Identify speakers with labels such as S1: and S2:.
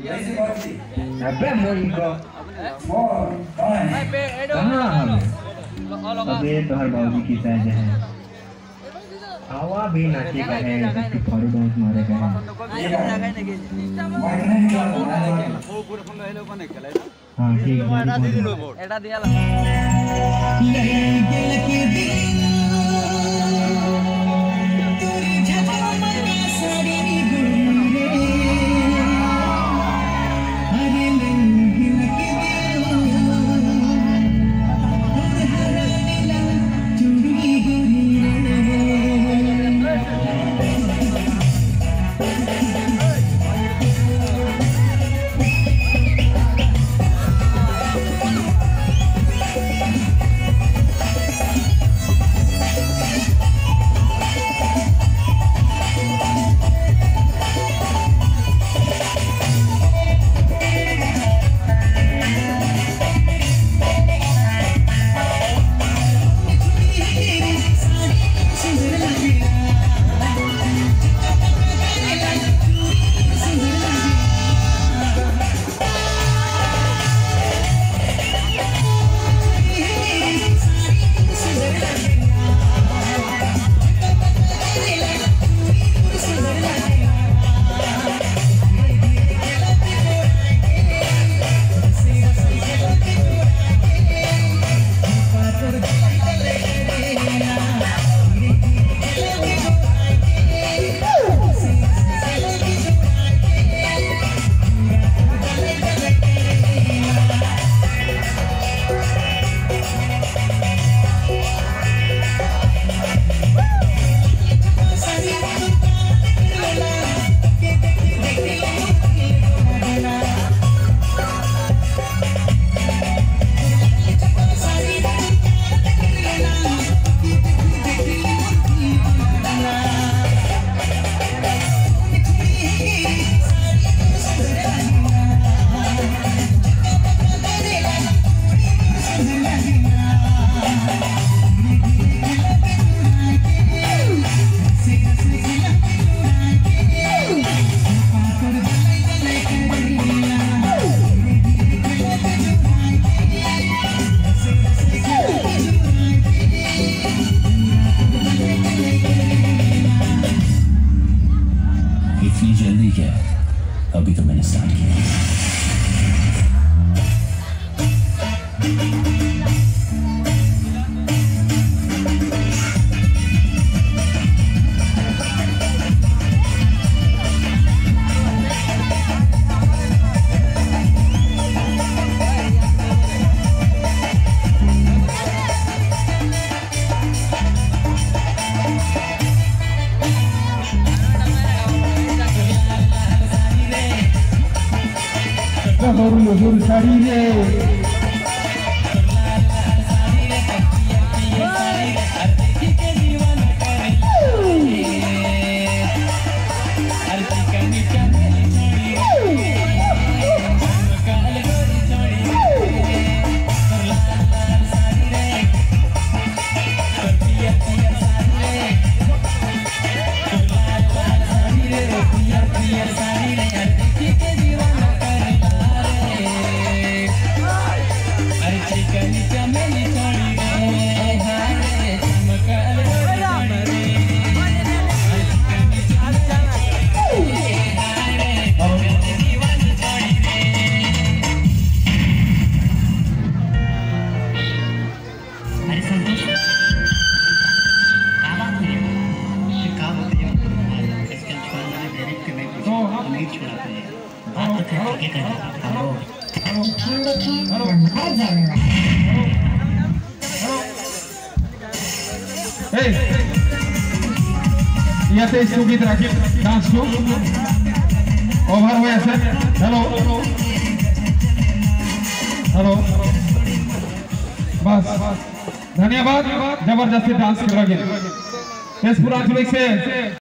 S1: अबे मोई को अबे तो हर बाबू की साइज है आवा भी नाचे का है फॉलो डांस मारे का है हां ठीक है एटा दिया
S2: जल्दी क्या अभी तो मैंने स्टार्ट किया
S1: Baru sarire ইয়াতে স্থগিত রাখি ডান্সটো ওভার হয়ে আছে हेलो हेलो बस धन्यवाद जबरदस्ती डांस कर रहे हैं तेजपुर आंचलिक से